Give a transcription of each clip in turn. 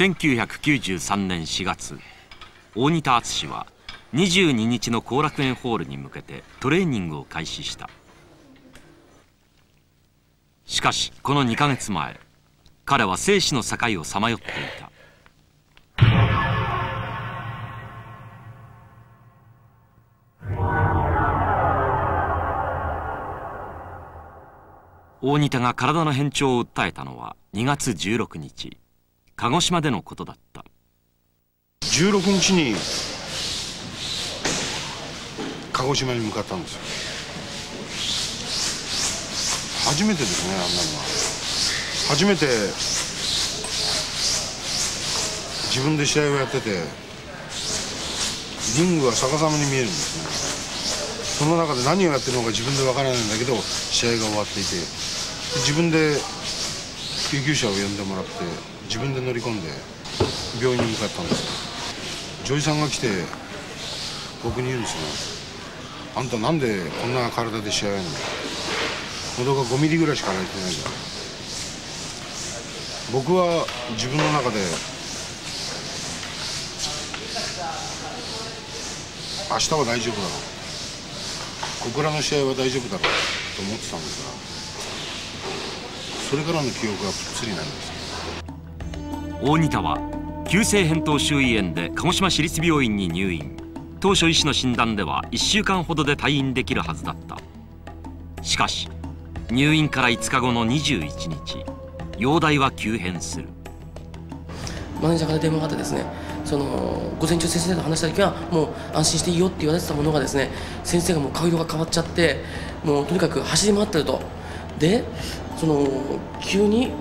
1993年4月、大仁田敦は22日の後楽園ホールに向けてトレーニングを開始した。しかしこの2ヶ月前、彼は生死の境をさまよっていた。大仁田が体の変調を訴えたのは2月16日、鹿児島でのことだった。 16日に鹿児島に向かったんですよ。初めてですね、あんなのは。初めて自分で試合をやってて、リングが逆さまに見えるんですね。その中で何をやってるのか自分でわからないんだけど、試合が終わっていて、自分で救急車を呼んでもらって自分で乗り込んで病院に向かったんですよ。女医さんが来て僕に言うんですよ。あんたなんでこんな体で試合やるの？喉が5ミリぐらいしか開いてないじゃん。僕は自分の中で明日は大丈夫だろう、小倉の試合は大丈夫だろうと思ってたんですが、それからの記憶がぷっつりなんです。 大仁田は急性扁桃周囲炎で鹿児島市立病院に入院。当初医師の診断では1週間ほどで退院できるはずだった。しかし入院から5日後の21日、容体は急変する。 マネージャーから電話があってですね、午前中先生と話した時はもう安心していいよって言われてたものがですね、先生がもう顔色が変わっちゃって、もうとにかく走り回ってると。で急に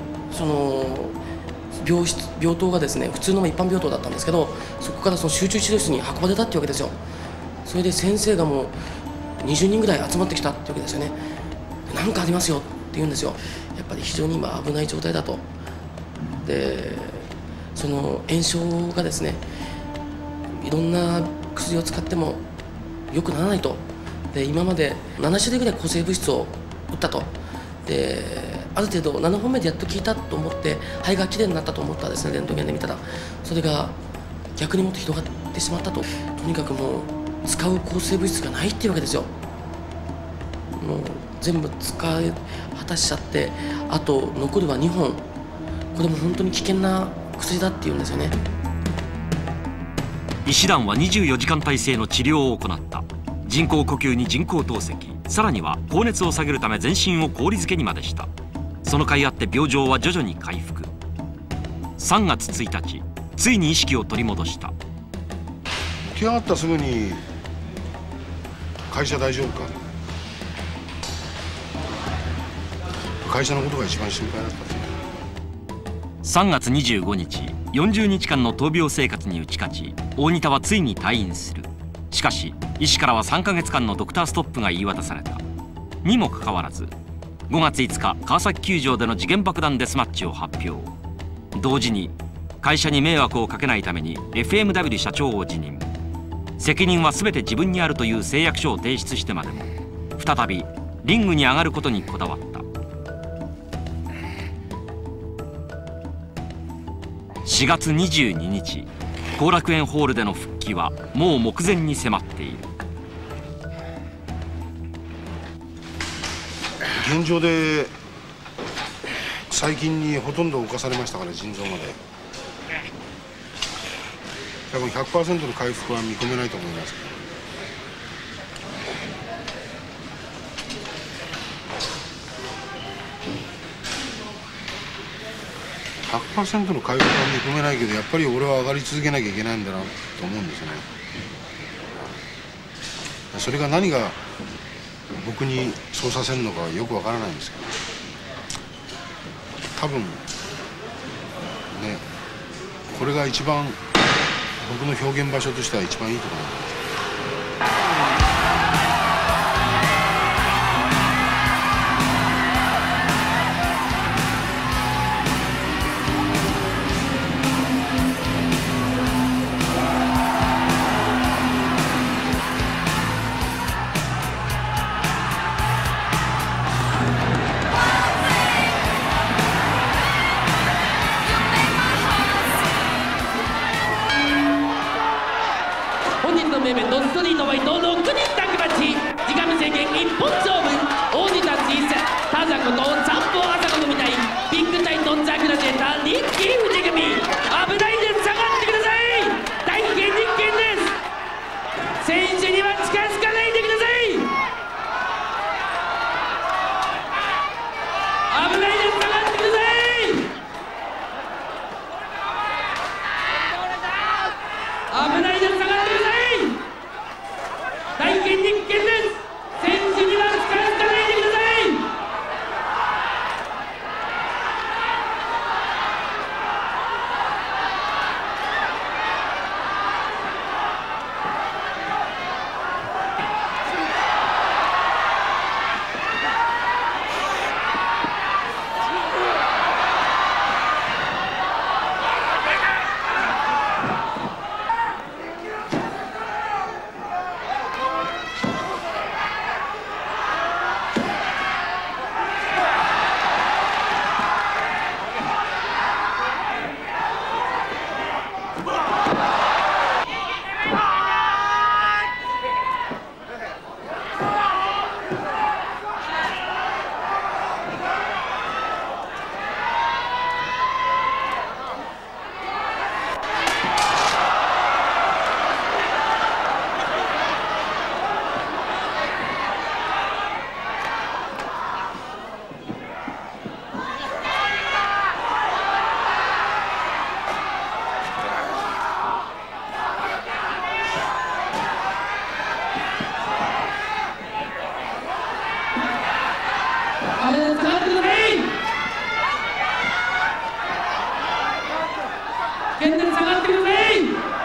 病棟がですね、普通の一般病棟だったんですけど、そこから集中治療室に運ばれたっていうわけですよ。それで先生がもう20人ぐらい集まってきたっていうわけですよね。何かありますよって言うんですよ。やっぱり非常に今危ない状態だと。で炎症がですね、いろんな薬を使っても良くならないと。で今まで7種類ぐらい抗生物質を打ったと。である程度7本目でやっと効いたと思って肺がきれいになったと思ったらですね、レントゲンで見たらそれが逆にもっと広がってしまったと。とにかくもう使う抗生物質がないっていうわけですよ。もう全部使い果たしちゃって、あと残るは2本。これも本当に危険な薬だっていうんですよね。 医師団は24時間体制の治療を行った。人工呼吸に人工透析、さらには高熱を下げるため全身を氷漬けにまでした。その甲斐あって病状は徐々に回復。3月1日、ついに意識を取り戻した。 起き上がったすぐに会社大丈夫か、会社のことが一番心配だったですね。 3月25日、40日間の闘病生活に打ち勝ち、大仁田はついに退院する。しかし医師からは3ヶ月間のドクターストップが言い渡された。にもかかわらず5月5日、川崎球場での時限爆弾デスマッチを発表。同時に会社に迷惑をかけないために FMW 社長を辞任。責任は全て自分にあるという誓約書を提出してまでも再びリングに上がることにこだわった。4月22日、後楽園ホールでの復帰はもう目前に迫っている。 現状で細菌にほとんど侵されましたから、腎臓まで多分 100% の回復は見込めないと思います。100% の回復は見込めないけど、やっぱり俺は上がり続けなきゃいけないんだなと思うんですね。それが何が僕にそうさせるのかよくわからないんですけど、多分ね、これが一番僕の表現場所としては一番いいと思います。 県内下がってください。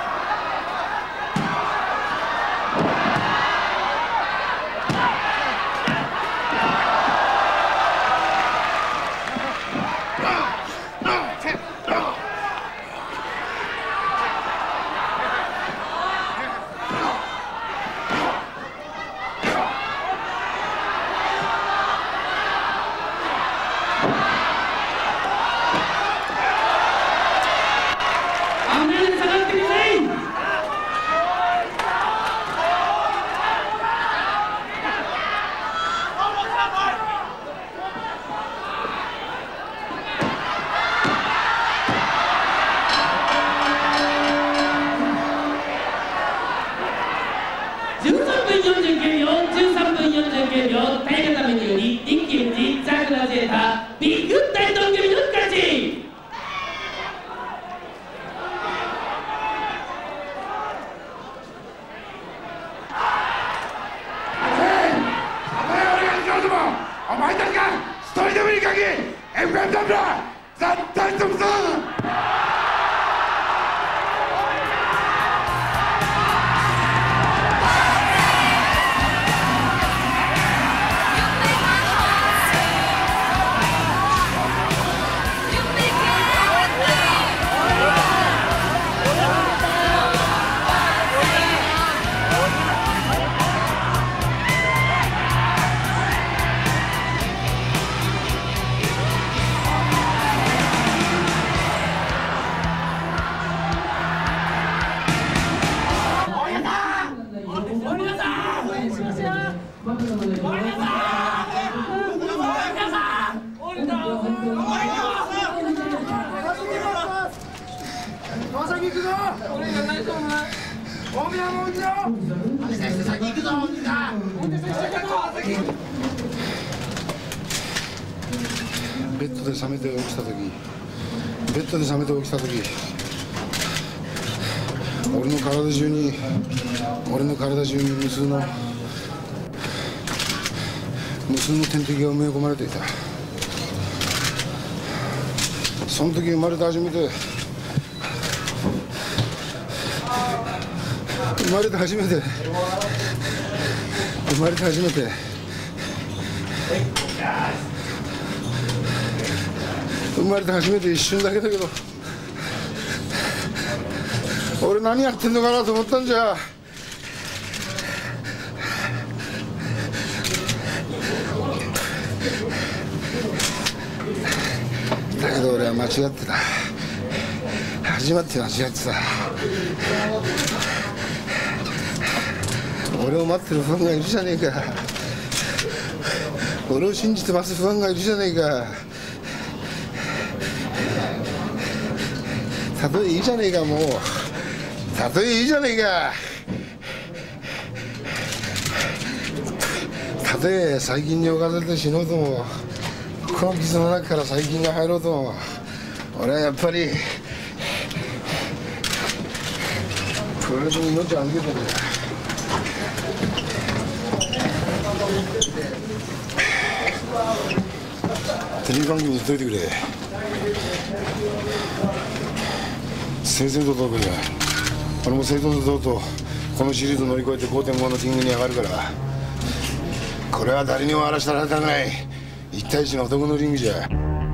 お前たちが一人でもいい限り FMW は絶対潰す。川崎行くぞ。俺が何しようもない。大宮も行くぞ。先行くぞ。 ベッドで覚めて起きた時、俺の体中に無数の点滴が埋め込まれていた。その時生まれて初めて一瞬だけだけど、俺何やってんのかなと思ったんじゃ。だけど俺は間違ってた。始まって間違ってた。俺を待ってるファンがいるじゃねえか。俺を信じて待つファンがいるじゃねえか。たとえいいじゃねえか、もう。たとえいいじゃねえか。たとえ細菌に侵されて死のうとも、この傷の中から細菌が入ろうとも、俺はやっぱりプロレスに命を預けてるんだ。テレビ番組に言っといてくれ。正々堂々だ。俺も正々堂々とこのシリーズ乗り越えて 5.5 のキングに上がるから、これは誰にも荒らしたられたくない1対1の男のリングじゃ。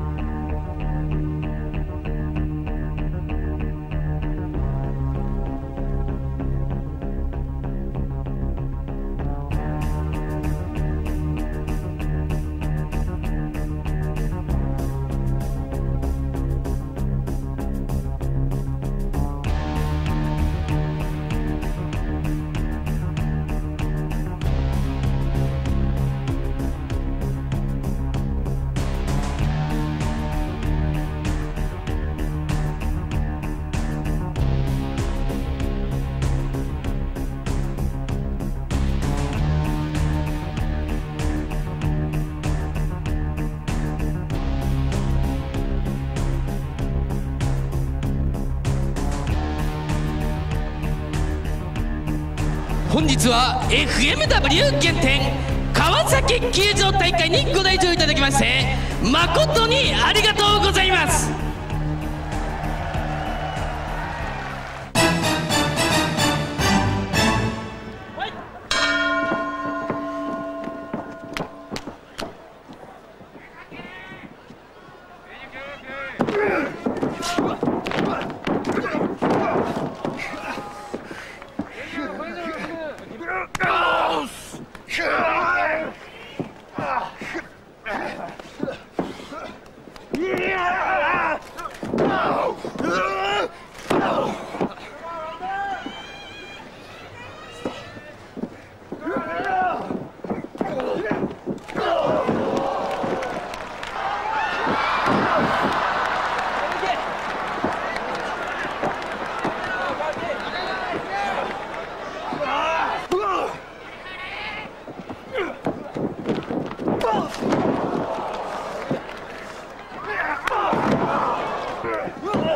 本日は FMW 原点川崎球場大会にご来場いただきまして誠にありがとうございます。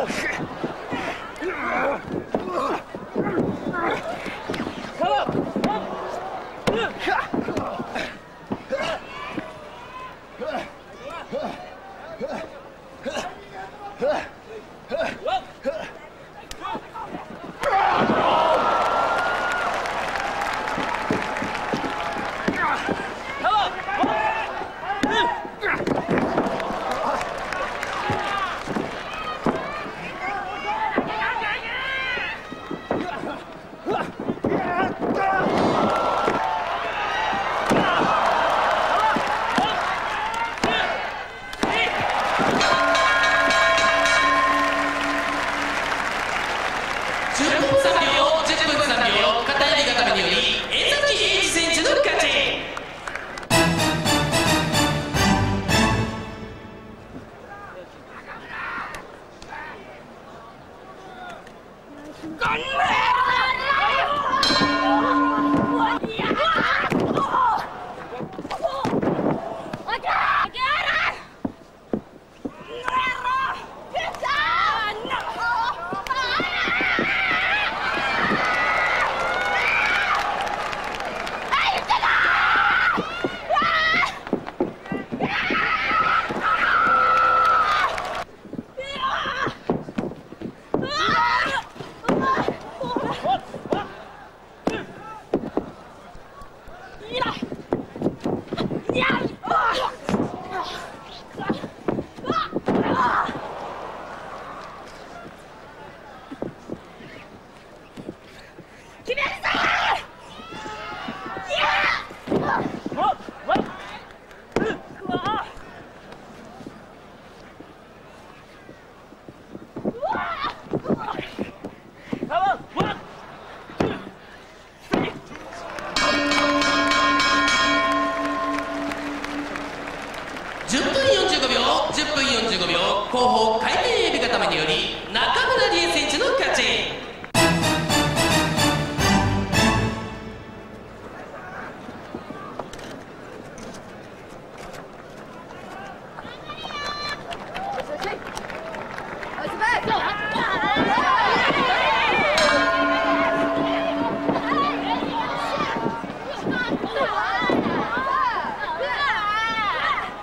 後方回転エビ固めにより中村理恵選手の勝ち。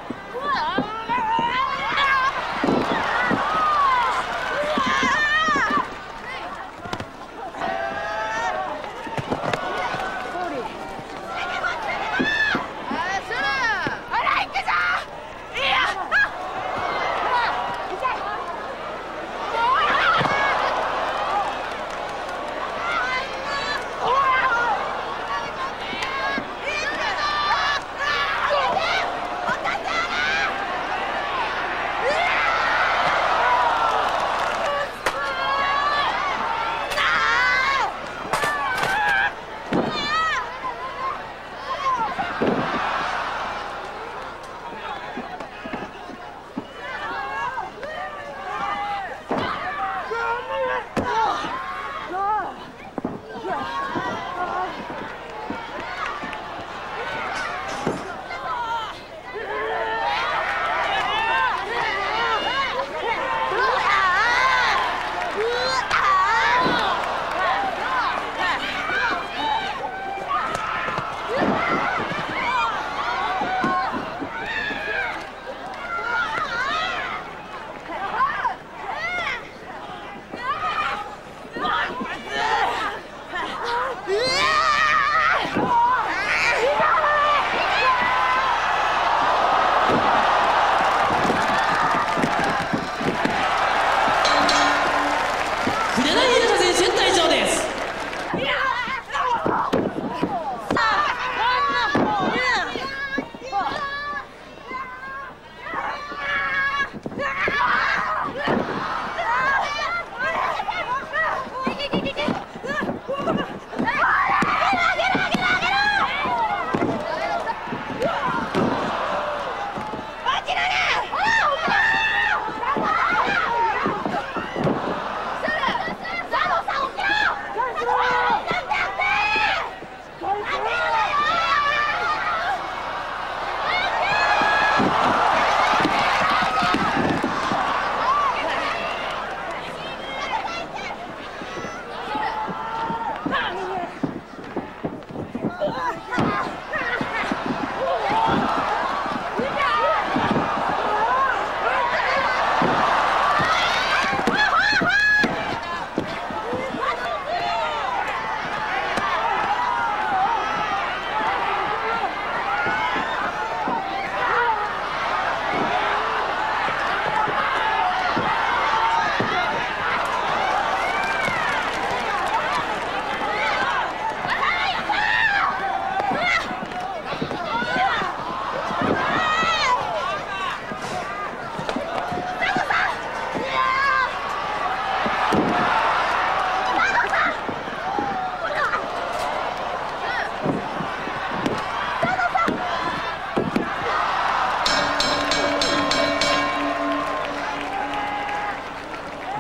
あ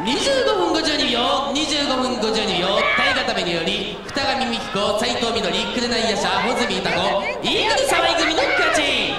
25分52秒25分52秒体固めにより二上美希子斉藤みどり紅夜叉穂積歌子イーグル沢井組の勝ち。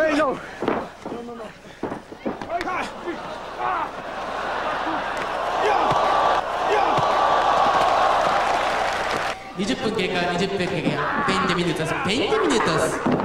20分経過、20分経過、20 minutos, 20 minutos.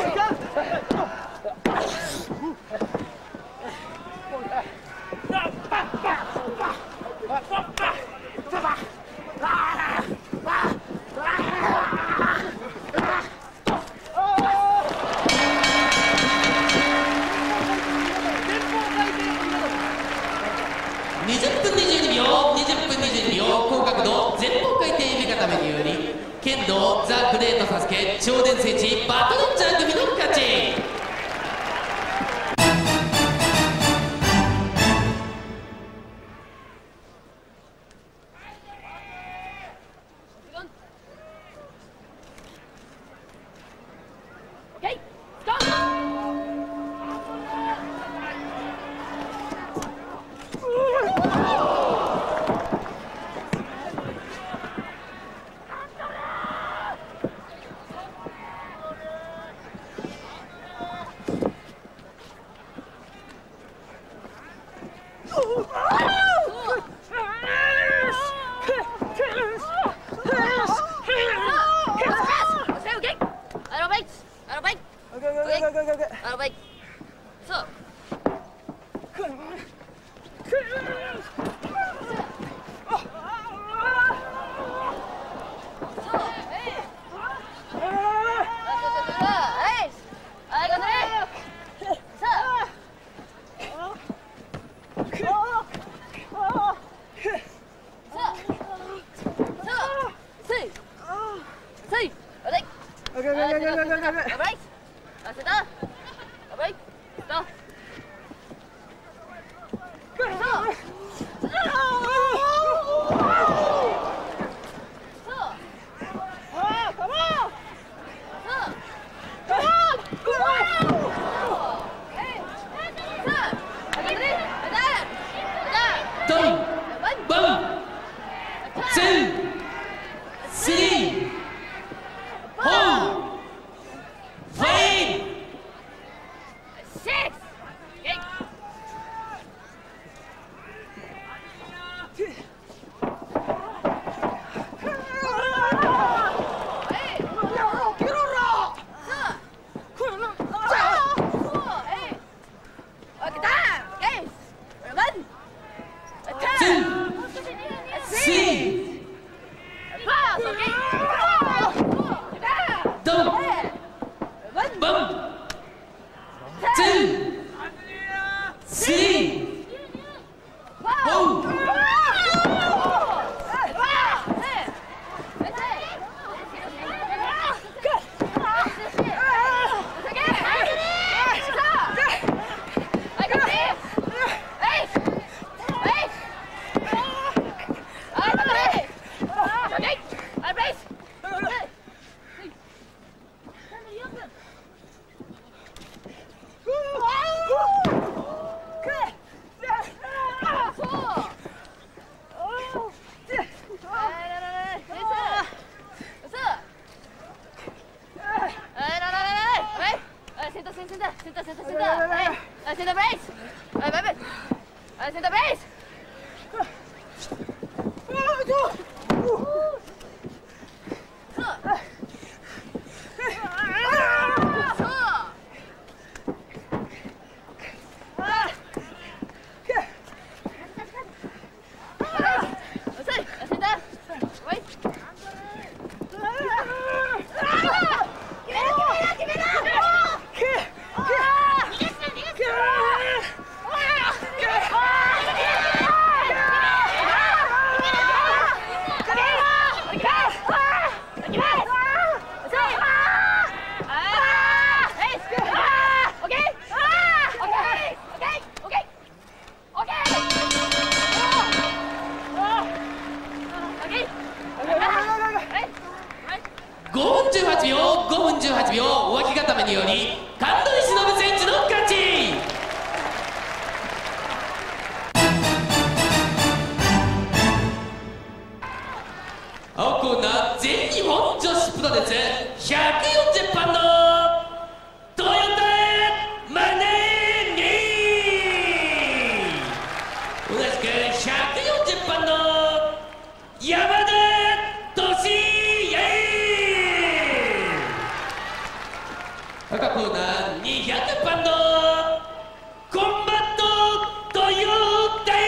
ザ・グレートサスケ超伝戦士バトレンジャー組の勝ち。5分18秒脇固めにより神取忍選手の勝ち。青コーナー全日本女子プロレス140番のトヨタ 200パンドコンバットという隊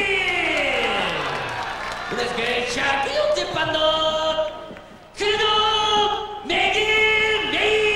同じく140パンドクルドメギレイ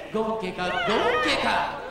5分経過、5分経過。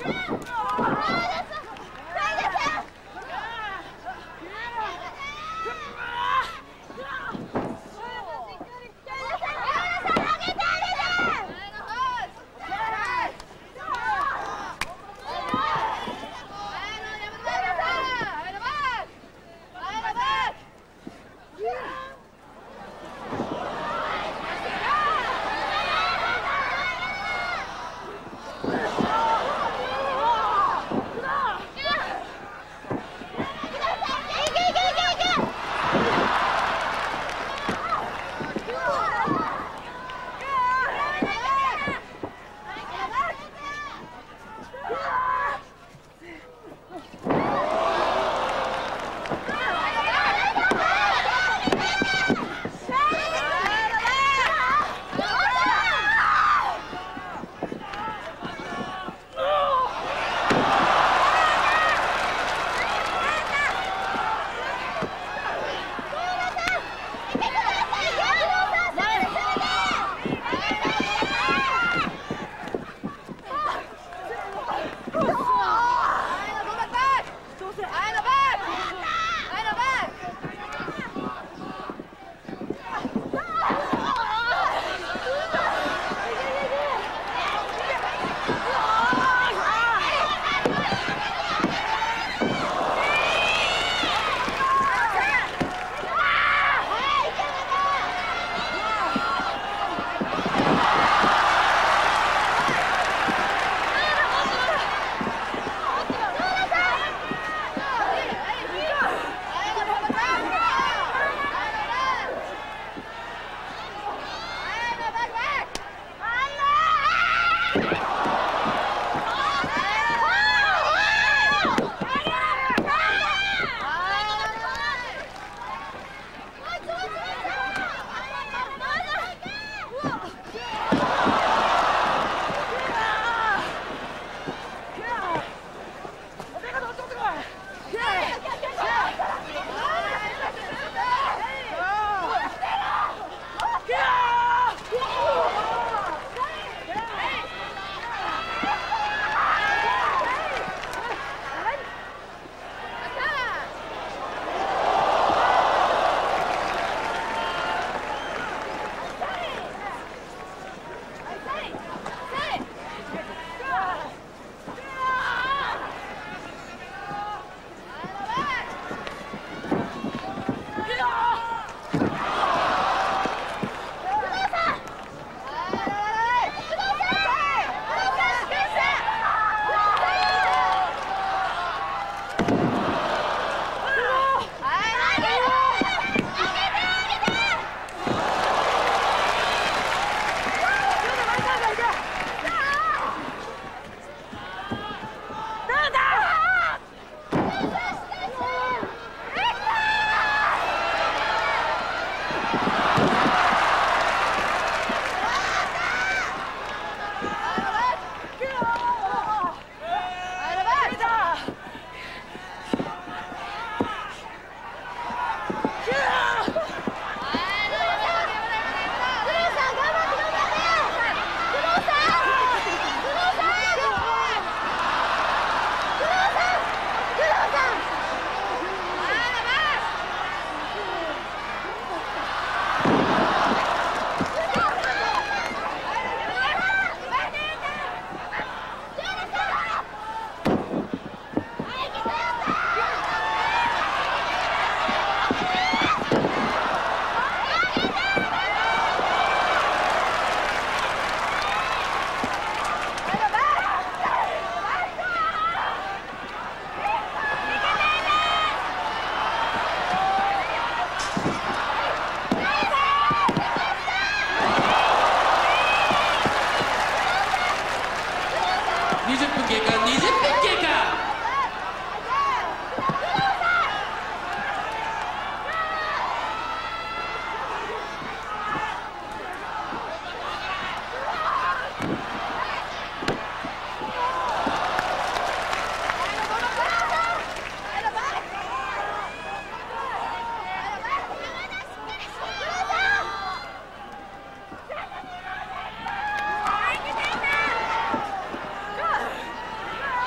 い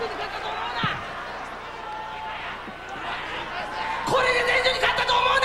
これで全勝に勝ったと思うな。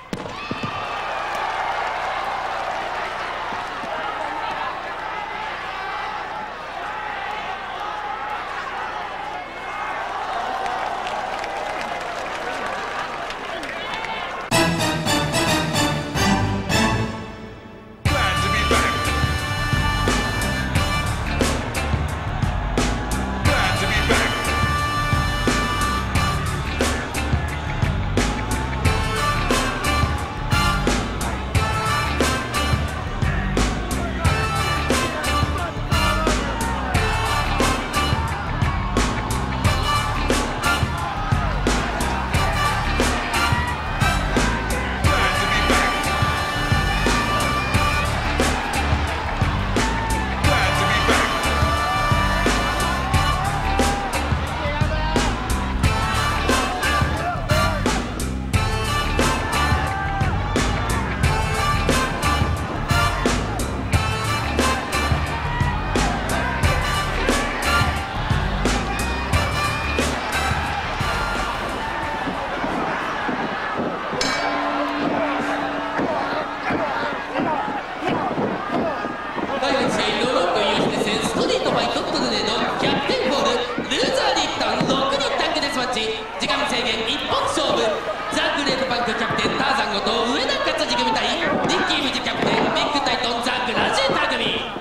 時間制限一本勝負。ザ・グレートパンクキャプテンターザンこと上田勝次組対ニッキー富士キャプテンビッグタイトンザ・グラジェーター組。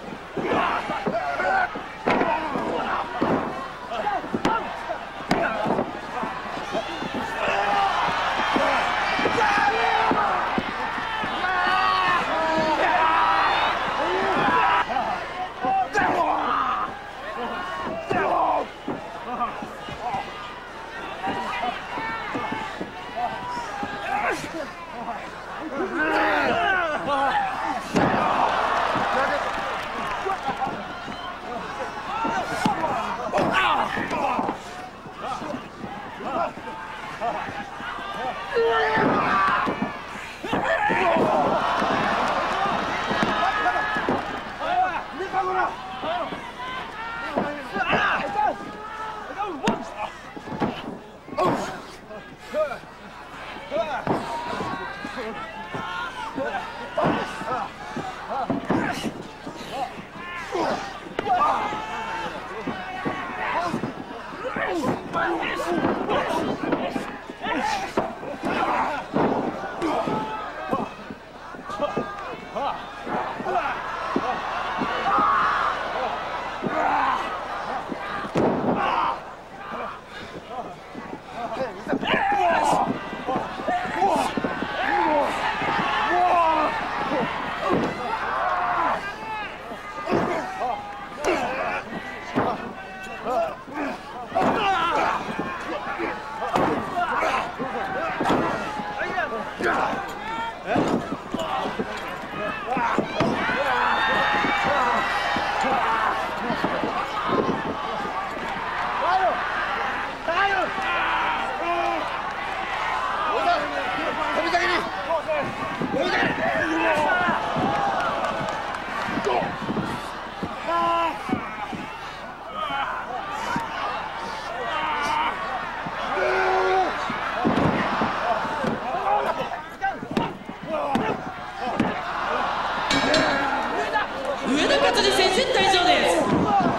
上田勝次選手退場です。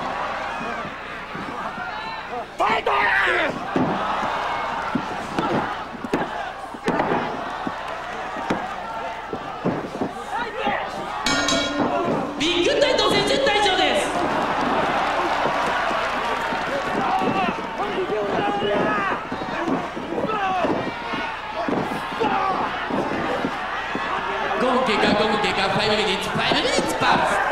ファイトビッグタイトン選手退場です。5分経過5分経過5ミニッツパス。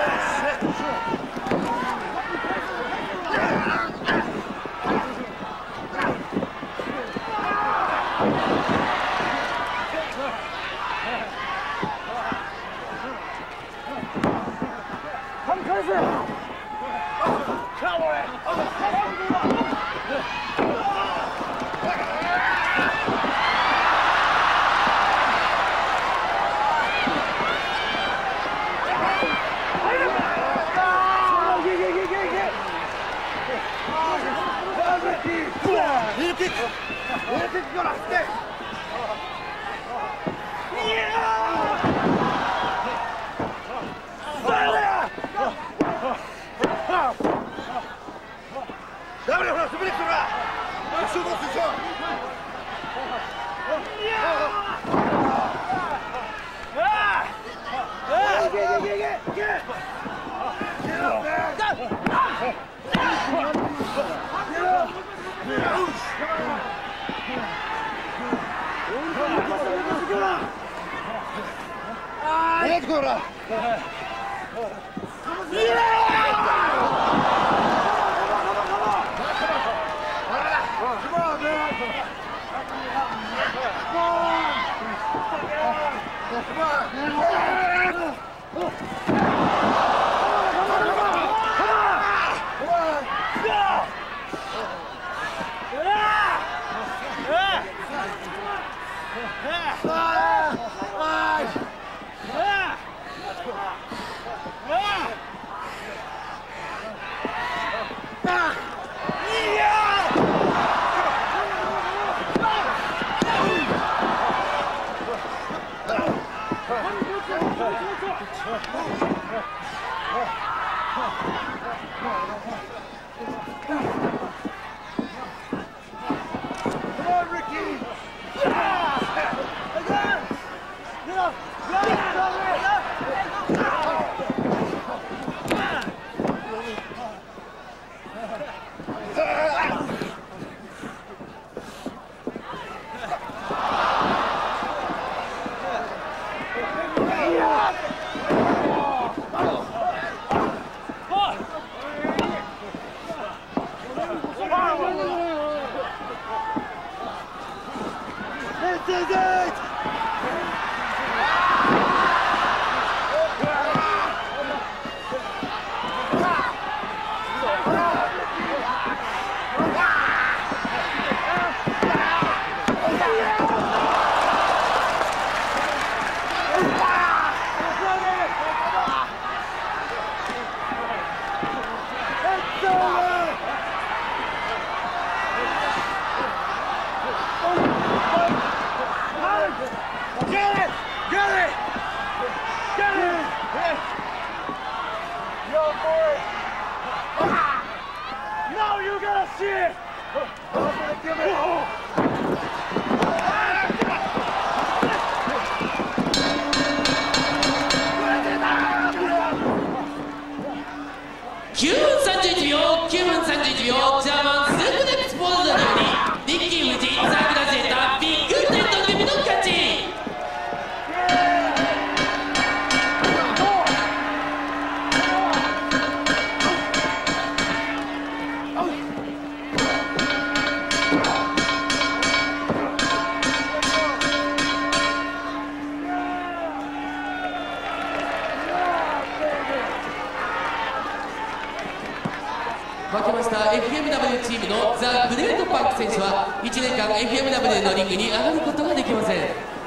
負けました FMW チームのザ・グレートパンク選手は1年間 FMW のリングに上がることができません。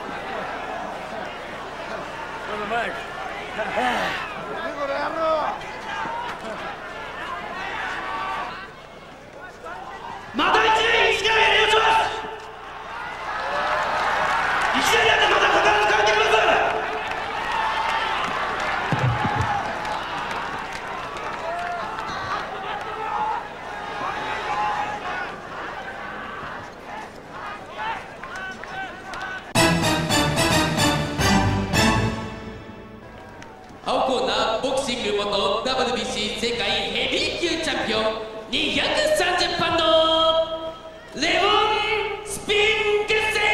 また1年1回やりましょう。1年やってまた必ず帰ってきます。 青コーナーボクシング元 WBC 世界ヘビー級チャンピオン230パンドレオン・スピン決戦。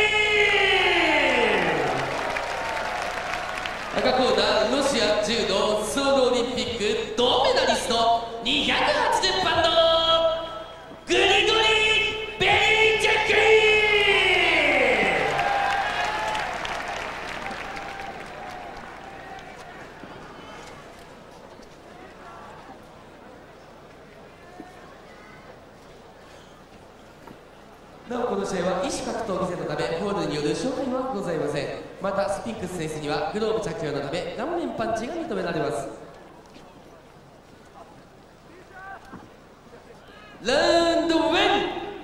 赤コーナーロシア柔道ソウルオリンピック銅メダリスト280パンドグリゴリ・ベリチェック。なおこの試合は異種格闘技戦のためホールによる勝敗はございません。またスピンクス選手にはグローブ着用のため顔面パンチが認められます。ラウンド1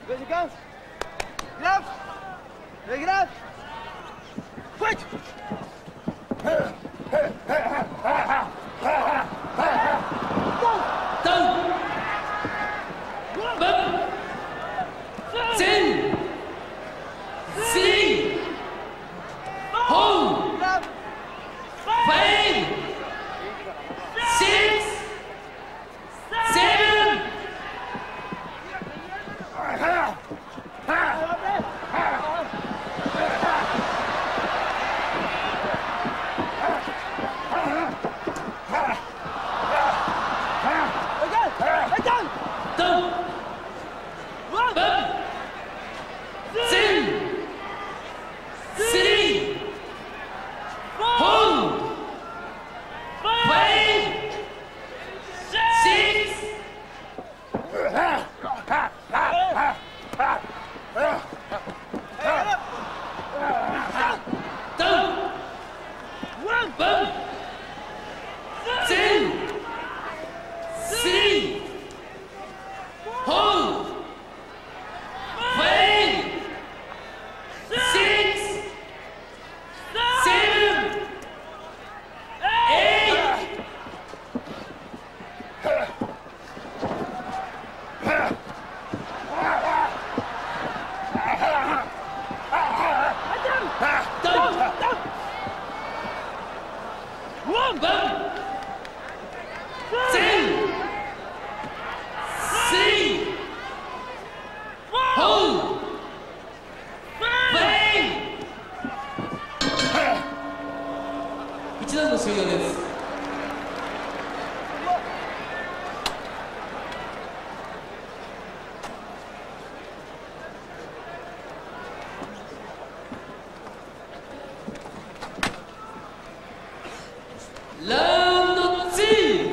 Ready, go. Get up. Ready, get up. Fight. Down. Bump. Ten. Three. Hold. 5. 6. 7. Down. Bump. 10. 3. Hold. 5. 6. Down. Bump. 10. 3. Hold. 5. 6. 7. 8. Bump. 10. 3. Hold. 5. 1段の終了です。ラウンド2。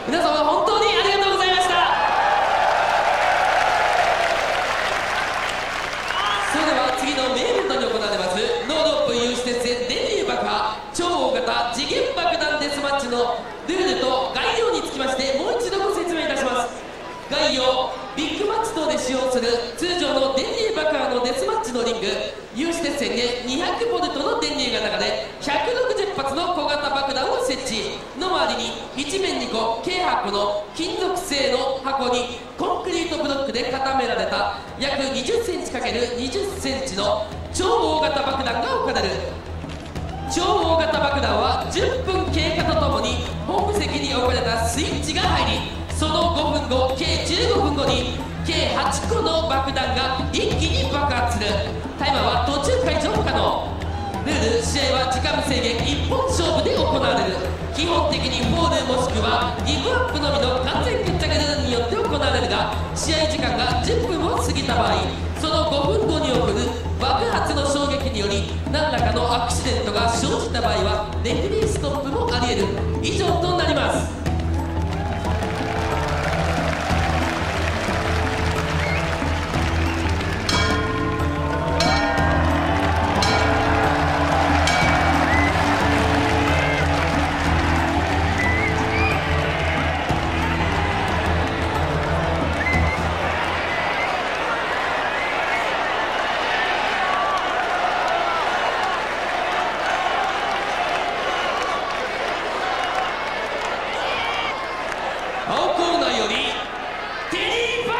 皆様本当にありがとうございました。それでは次のメインイベントに行われますノードップ有刺鉄線電流爆破超大型次元爆弾デスマッチのルールと概要につきましてもう一度ご説明いたします。概要、ビッグマッチ等で使用する通常の電流爆破のデスマッチのリング、有刺鉄線で200ボルトの電流が流れ160発の小型爆弾を設置の周りに1面2個計8個の金属製の箱にコンクリートブロックで固められた約20センチ ×20 センチの超大型爆弾が置かれる。超大型爆弾は10分経過とともに本部席に置かれたスイッチが入り、その5分後計15分後に計8個の爆弾が一気に爆発する。タイマーは途中解除不可能。ルール、試合は時間無制限1本勝負で行われる。基本的にフォールもしくはギブアップのみの完全決着ルールによって行われるが、試合時間が10分を過ぎた場合、その5分後に起こる爆発の衝撃により何らかのアクシデントが生じた場合はレフェリーストップもあり得る。以上となります。青コーナーよりテリー・ファンク選手の入場です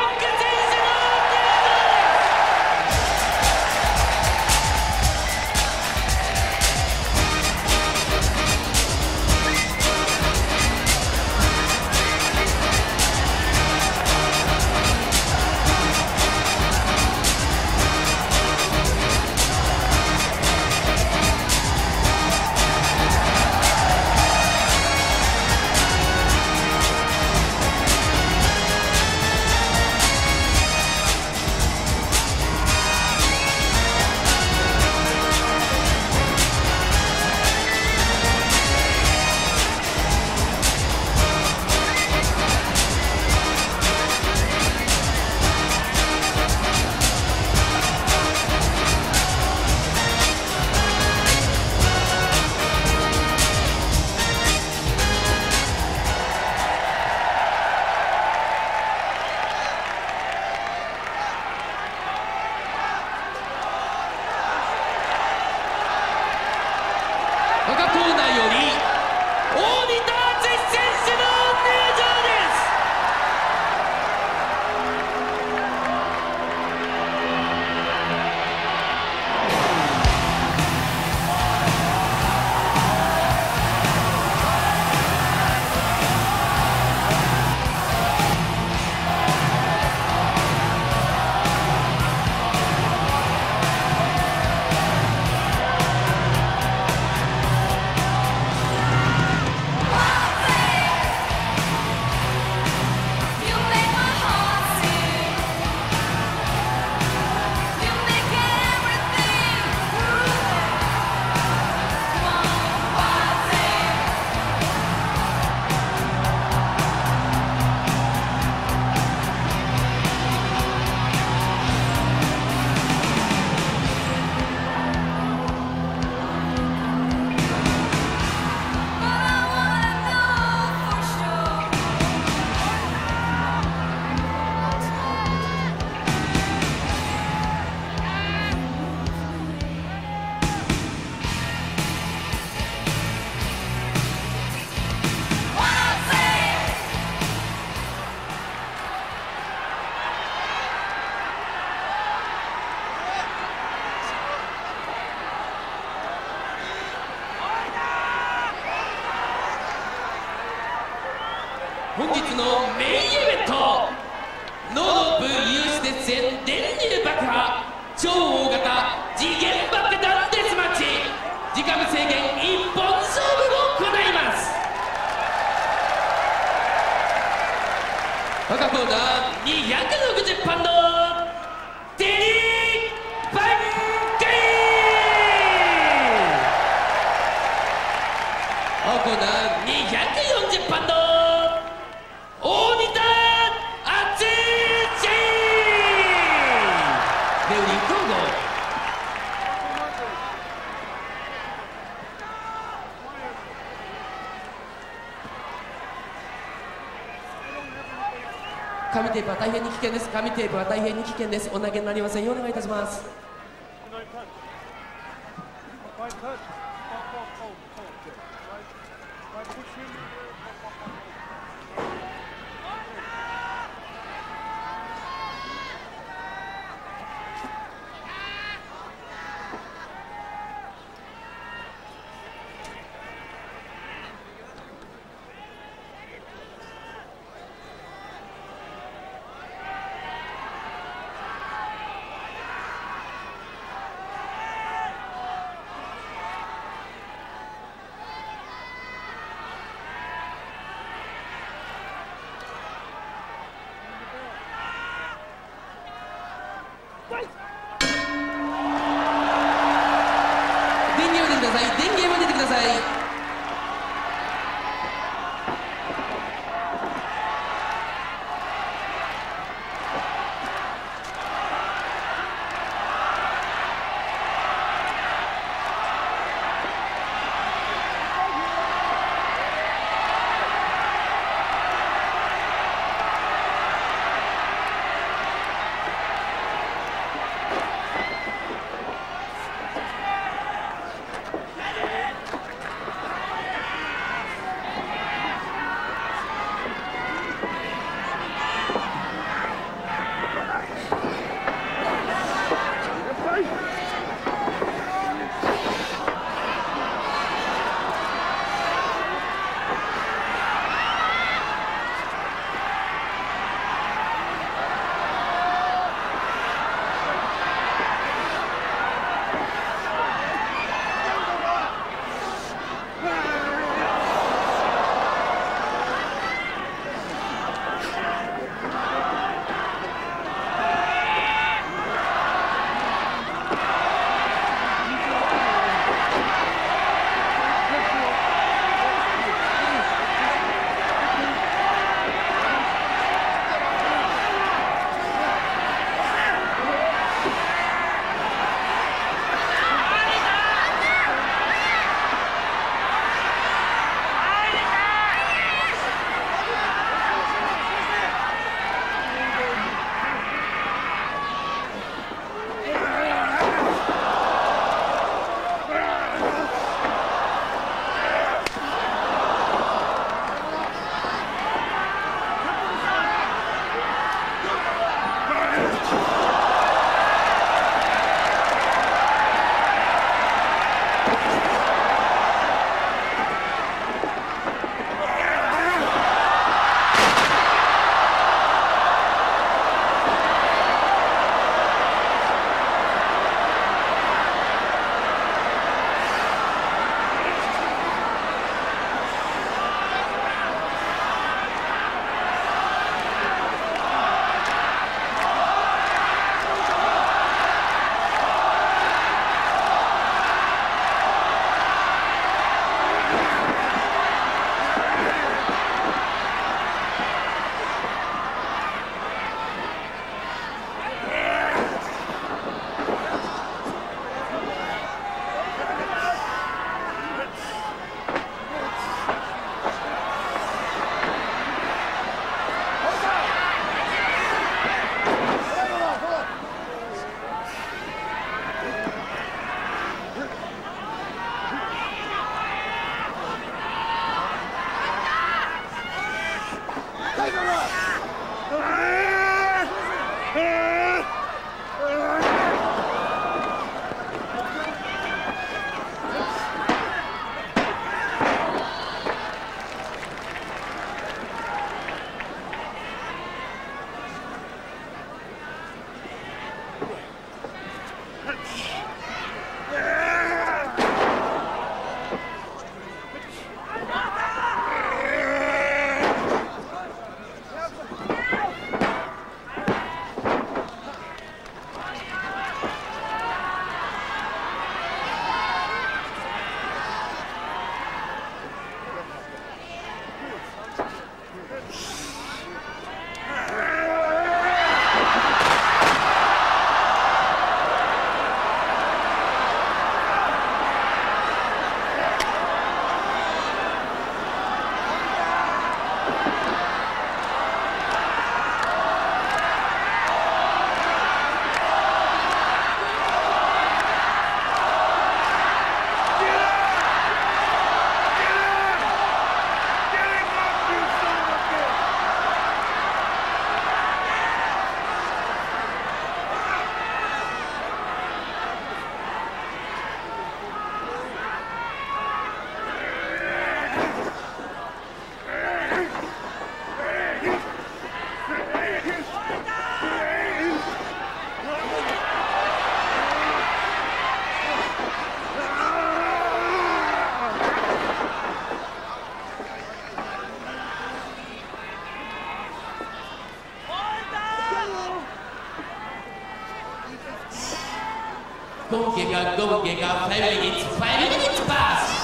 赤コーナーより大仁田敦選手の入場です。本日のメインイベント、ノードップ有刺鉄線電流爆破超大型次元爆弾デスマッチ、時間無制限一本勝負を行います。赤コーナー260パンドテリー・ファンクリー、青コーナー240パンド紙テープは大変に危険です。紙テープは大変に危険です。お投げになりませんようお願いいたします。電源を出てください。電源を出てください。 5分経過5分経過5 minutes 5 minutes パス。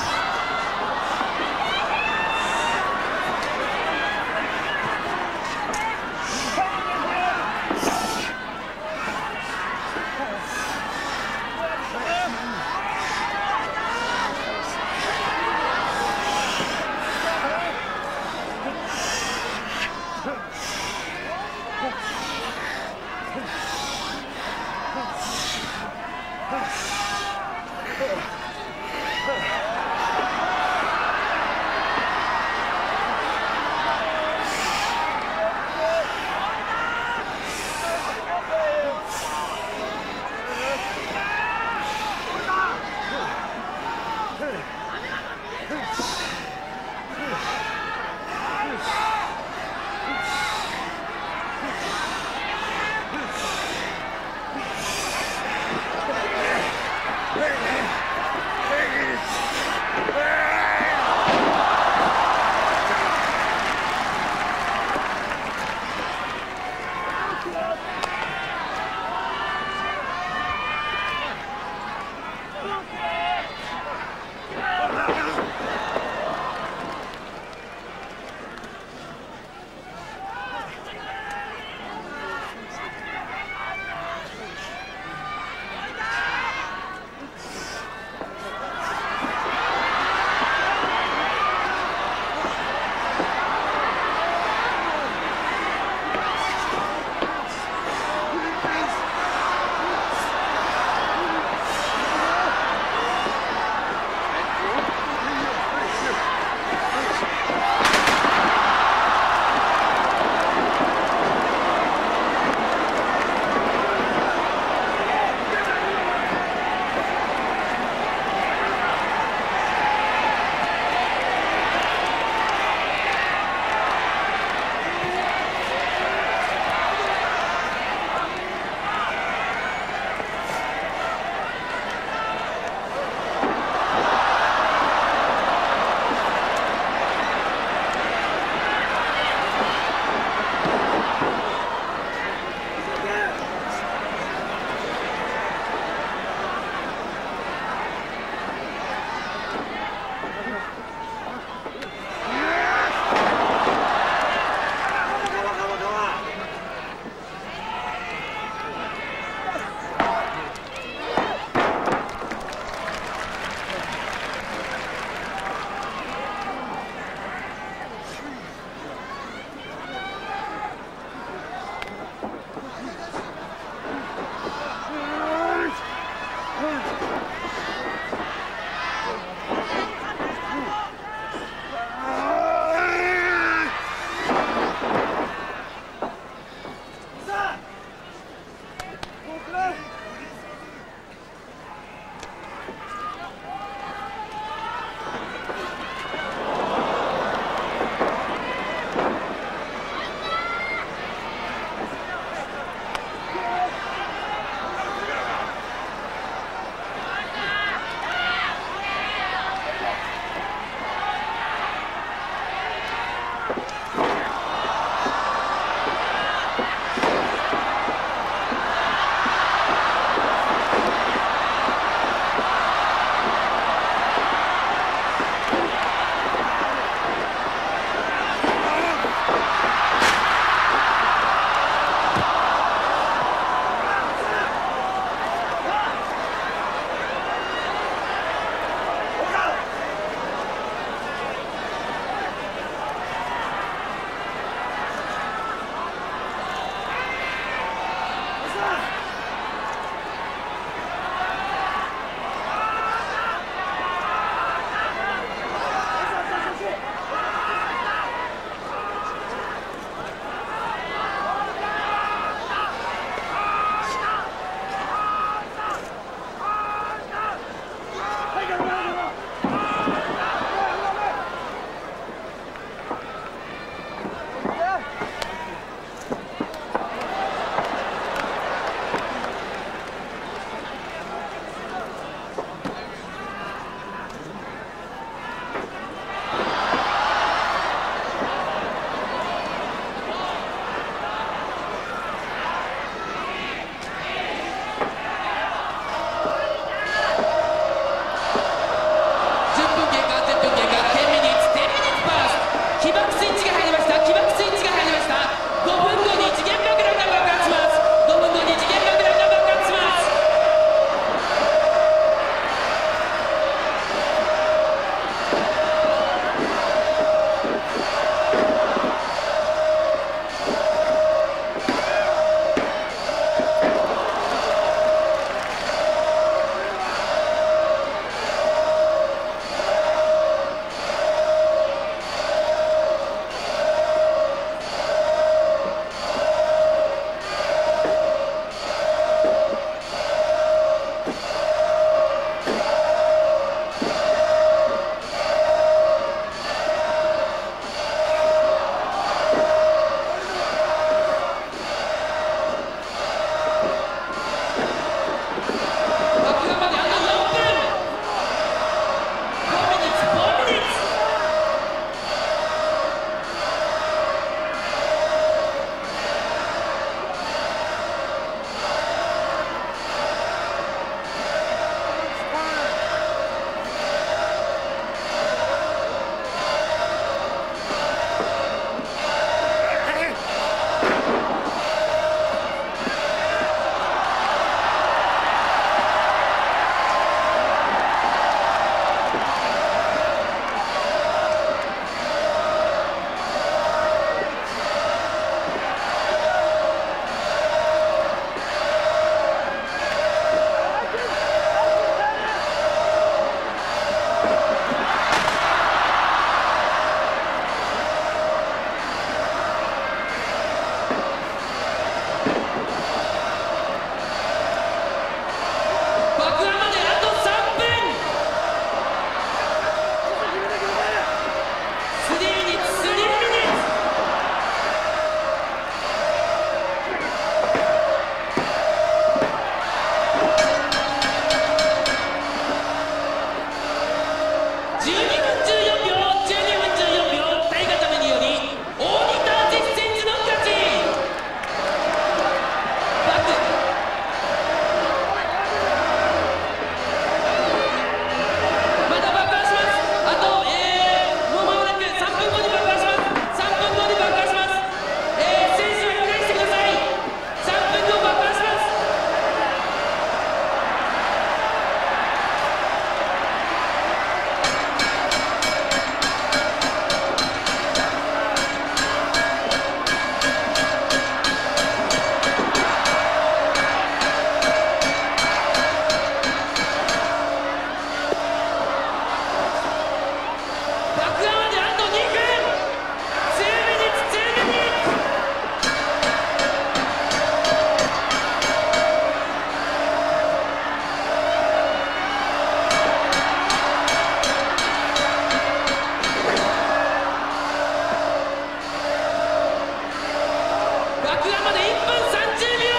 幕間まで1分30秒。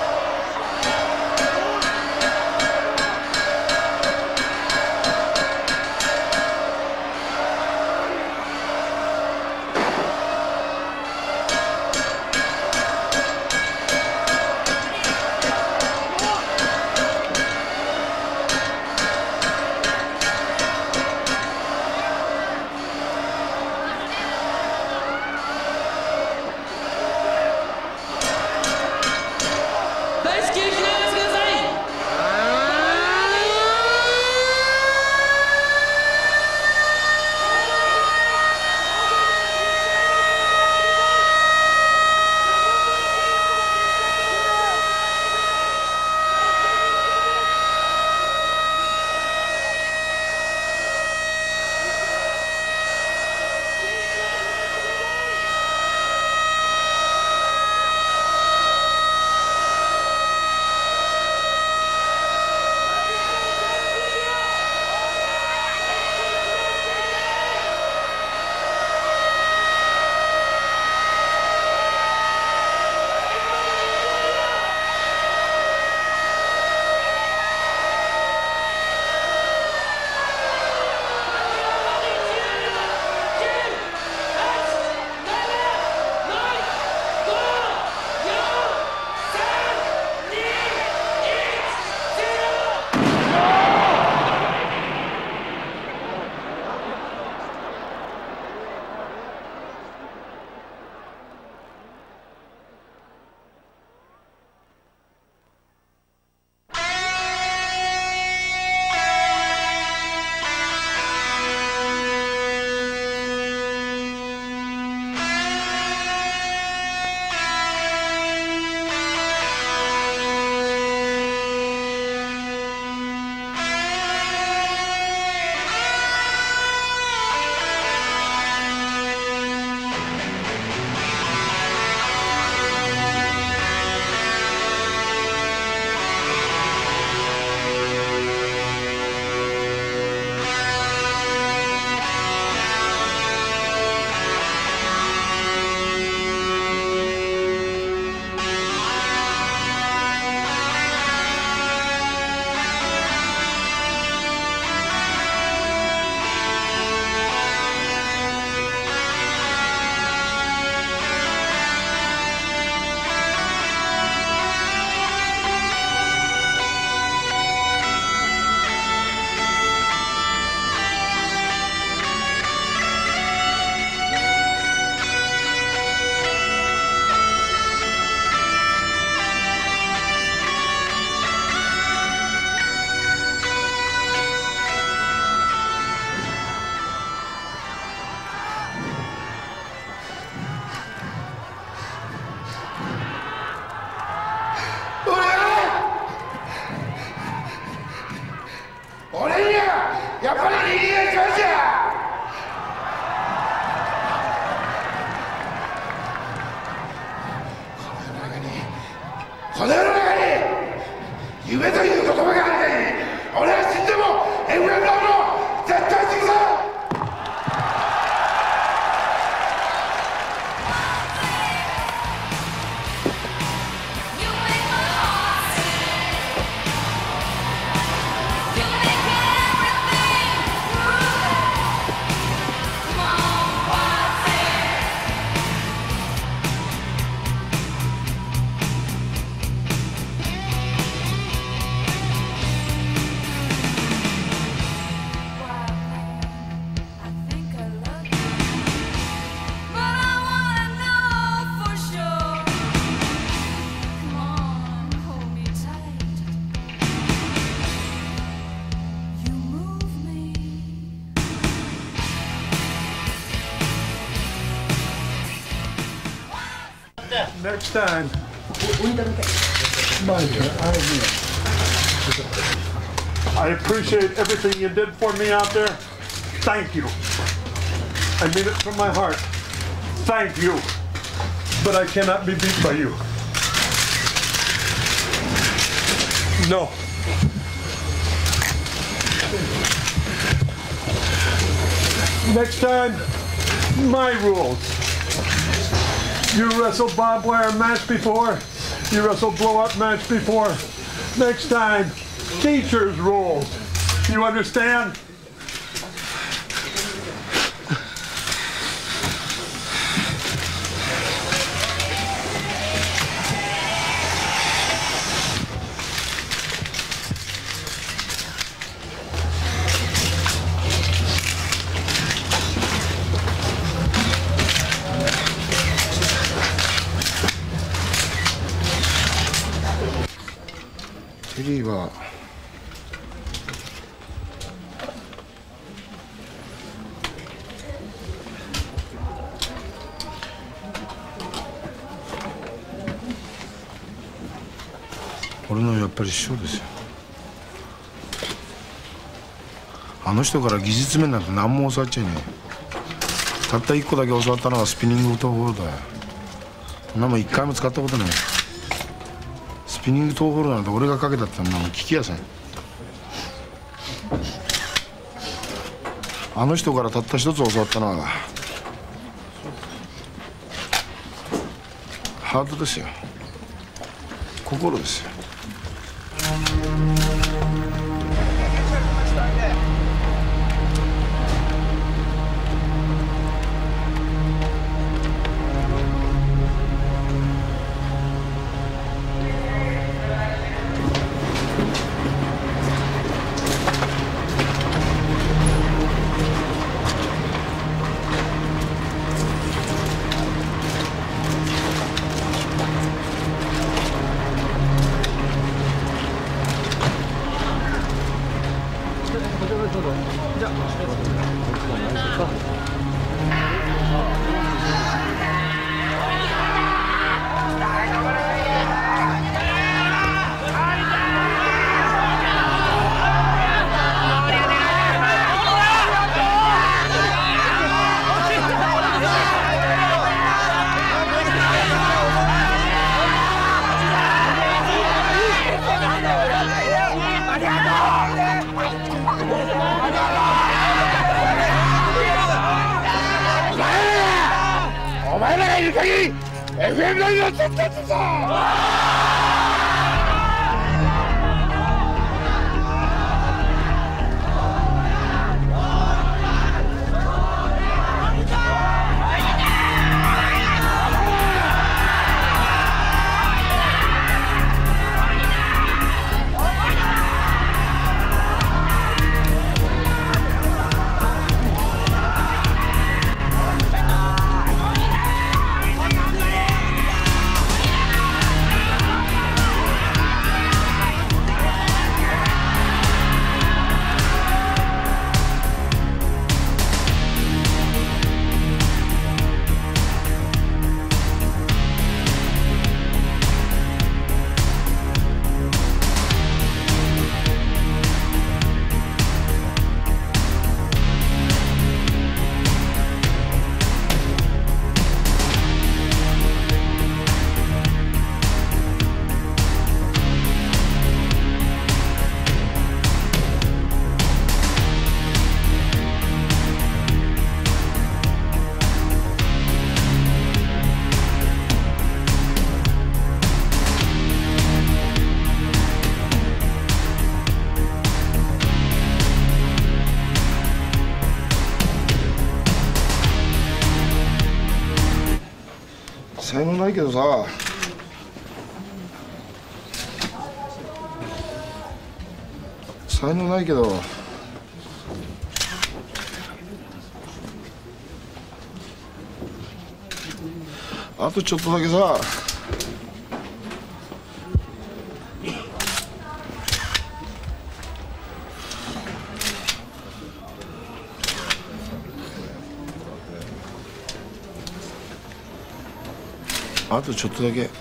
この世の中に夢という言葉がある限り、俺は死んでも FM ラブを絶対するぞ。 Next time. I appreciate everything you did for me out there. Thank you. I mean it from my heart. Thank you. But I cannot be beat by you. No. Next time, my rules. You wrestled barbed wire match before. You wrestled blow-up match before. Next time, teacher's rules. You understand? テリーは俺のやっぱり師匠ですよ。あの人から技術面なんて何も教わっちゃいねえ。たった1個だけ教わったのがスピニングトーホールダーや。そんなもん1回も使ったことない。スピニングトーホールダーなんて俺がかけたってのはもう聞きやせん。あの人からたった一つ教わったのはハートですよ。心ですよ。 お前らがいる限り FM ライブは絶対するぞ。才能ないけどさ、才能ないけどあとちょっとだけさ、あとちょっとだけ。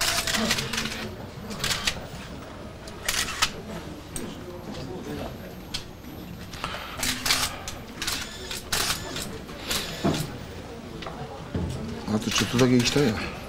あとちょっとだけ行きたいな。